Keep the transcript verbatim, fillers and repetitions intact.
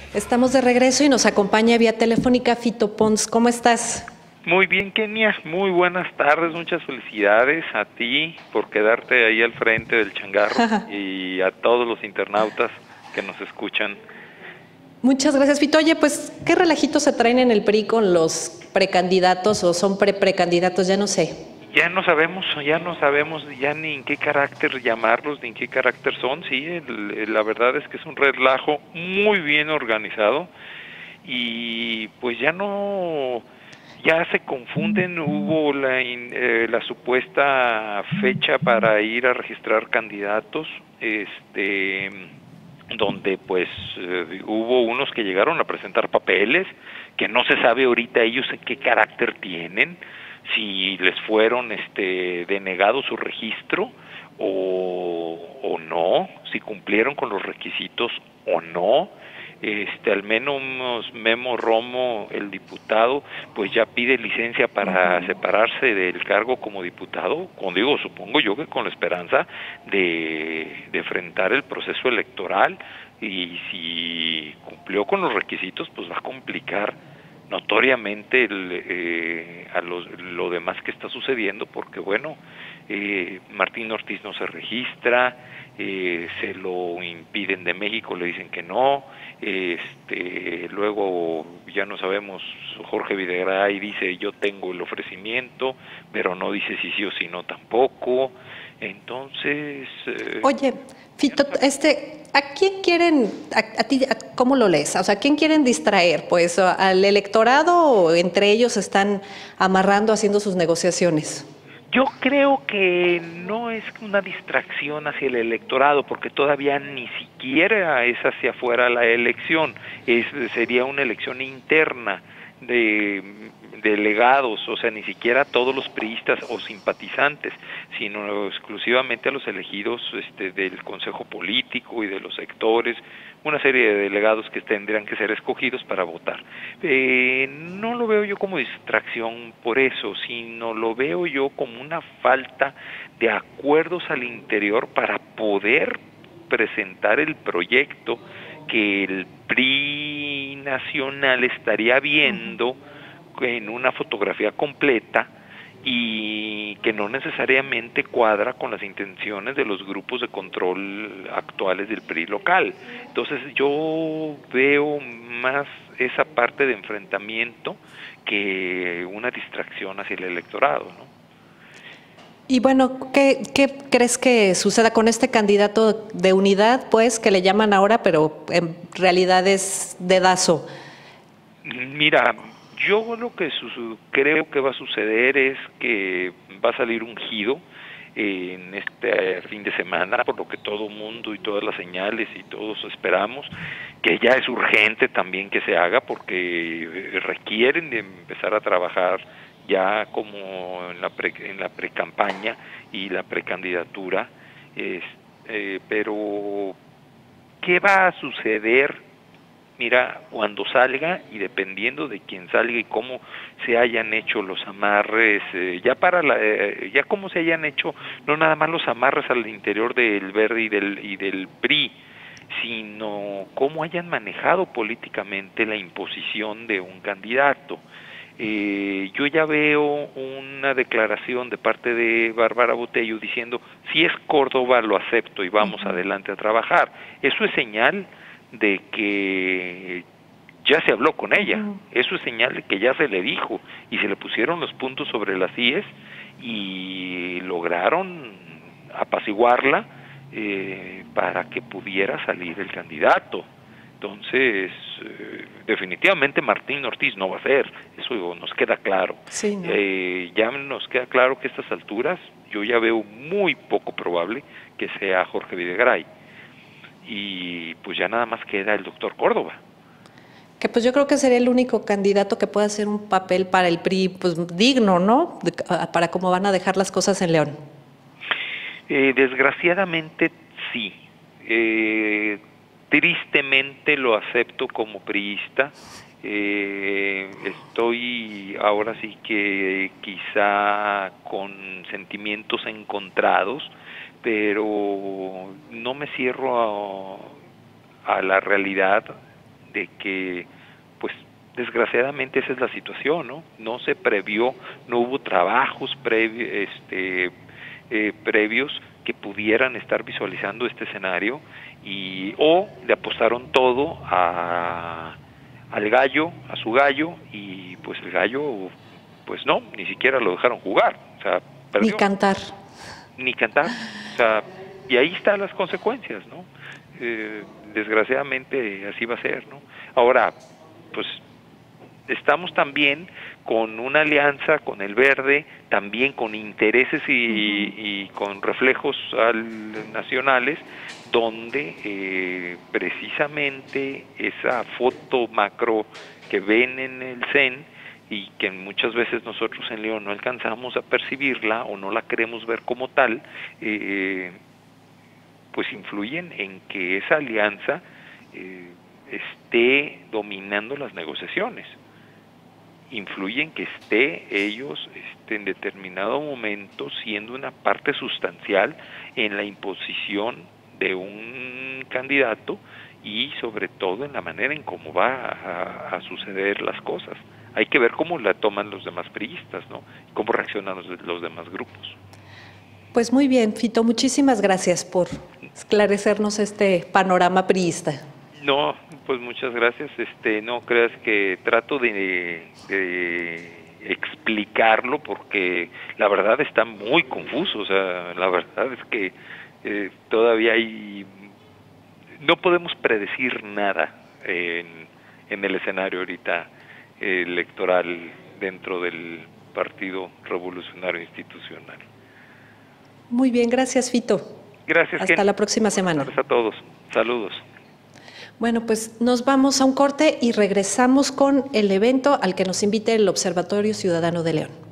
Estamos de regreso y nos acompaña vía telefónica Fito Pons. ¿Cómo estás? Muy bien, Kenia. Muy buenas tardes. Muchas felicidades a ti por quedarte ahí al frente del changarro y a todos los internautas que nos escuchan. Muchas gracias, Fito. Oye, pues, ¿qué relajitos se traen en el P R I con los precandidatos o son pre-precandidatos? Ya no sé. Ya no sabemos, ya no sabemos ya ni en qué carácter llamarlos, ni en qué carácter son. Sí, el, el, la verdad es que es un relajo muy bien organizado y pues ya no... ya se confunden. Hubo la, eh, la supuesta fecha para ir a registrar candidatos, este, donde pues eh, hubo unos que llegaron a presentar papeles, que no se sabe ahorita ellos en qué carácter tienen, si les fueron este, denegado su registro o, o no, si cumplieron con los requisitos o no. Este, al menos Memo Romo, el diputado, pues ya pide licencia para separarse del cargo como diputado, como digo, supongo yo que con la esperanza de, de enfrentar el proceso electoral, y si cumplió con los requisitos, pues va a complicar notoriamente el, eh, a los, lo demás que está sucediendo, porque bueno, eh, Martín Ortiz no se registra, eh, se lo impiden de México, le dicen que no, este, luego ya no sabemos, Jorge Videgaray dice yo tengo el ofrecimiento, pero no dice si sí o si no tampoco. Entonces eh, oye, Fito, este, ¿a quién quieren, a, a ti, a, cómo lo lees? O sea, ¿a quién quieren distraer? Pues al electorado, o entre ellos están amarrando, haciendo sus negociaciones. Yo creo que no es una distracción hacia el electorado, porque todavía ni siquiera es hacia afuera la elección, es, sería una elección interna de delegados, o sea, ni siquiera todos los priistas o simpatizantes, sino exclusivamente a los elegidos este, del Consejo Político y de los sectores, una serie de delegados que tendrían que ser escogidos para votar. Eh, no lo veo yo como distracción por eso, sino lo veo yo como una falta de acuerdos al interior para poder presentar el proyecto que el P R I nacional estaría viendo en una fotografía completa y que no necesariamente cuadra con las intenciones de los grupos de control actuales del P R I local. Entonces yo veo más esa parte de enfrentamiento que una distracción hacia el electorado, ¿no? Y bueno, ¿qué, ¿qué crees que suceda con este candidato de unidad, pues, que le llaman ahora, pero en realidad es dedazo? Mira, yo lo que su creo que va a suceder es que va a salir ungido en este fin de semana, por lo que todo mundo y todas las señales y todos esperamos, que ya es urgente también que se haga, porque requieren de empezar a trabajar ya como en la pre, en la precampaña y la precandidatura, es, eh, pero ¿qué va a suceder? Mira, cuando salga y dependiendo de quién salga y cómo se hayan hecho los amarres, eh, ya para la, eh, ya cómo se hayan hecho, no nada más los amarres al interior del Verde y del y del P R I, sino cómo hayan manejado políticamente la imposición de un candidato. Eh, yo ya veo una declaración de parte de Bárbara Botello diciendo, si es Córdoba lo acepto y vamos uh-huh. adelante a trabajar. Eso es señal de que ya se habló con ella, uh-huh. eso es señal de que ya se le dijo y se le pusieron los puntos sobre las íes y lograron apaciguarla eh, para que pudiera salir el candidato. Entonces, eh, definitivamente Martín Ortiz no va a ser, eso nos queda claro. Sí, ¿no? eh, ya nos queda claro que a estas alturas yo ya veo muy poco probable que sea Jorge Videgaray. Y pues ya nada más queda el doctor Córdoba. Que pues yo creo que sería el único candidato que pueda hacer un papel para el P R I pues digno, ¿no? De, para cómo van a dejar las cosas en León. Eh, desgraciadamente sí. Eh, tristemente lo acepto como priista. Eh, estoy ahora sí que quizá con sentimientos encontrados, pero no me cierro a, a la realidad de que, pues, desgraciadamente esa es la situación, ¿no? No se previó, no hubo trabajos previ este, eh, previos que pudieran estar visualizando este escenario, y o le apostaron todo a, al gallo, a su gallo, y pues el gallo, pues no, ni siquiera lo dejaron jugar, o sea, perdió. Ni cantar. Ni cantar, o sea, y ahí están las consecuencias, ¿no? Eh, desgraciadamente así va a ser, ¿no? Ahora, pues estamos también con una alianza con el Verde, también con intereses y, uh-huh. y con reflejos al, nacionales, donde eh, precisamente esa foto macro que ven en el C E N y que muchas veces nosotros en León no alcanzamos a percibirla o no la queremos ver como tal, eh, pues influyen en que esa alianza eh, esté dominando las negociaciones, influyen que esté ellos este, en determinado momento siendo una parte sustancial en la imposición de un candidato y sobre todo en la manera en cómo va a, a suceder las cosas. Hay que ver cómo la toman los demás priistas, ¿no? Cómo reaccionan los, los demás grupos. Pues muy bien, Fito, muchísimas gracias por esclarecernos este panorama priista. No, pues muchas gracias. Este, no creas que trato de, de explicarlo porque la verdad está muy confuso. O sea, la verdad es que eh, todavía hay, no podemos predecir nada en, en el escenario ahorita electoral dentro del Partido Revolucionario Institucional. Muy bien, gracias, Fito. Gracias. Hasta Ken. la próxima semana. Gracias a todos. Saludos. Bueno, pues nos vamos a un corte y regresamos con el evento al que nos invite el Observatorio Ciudadano de León.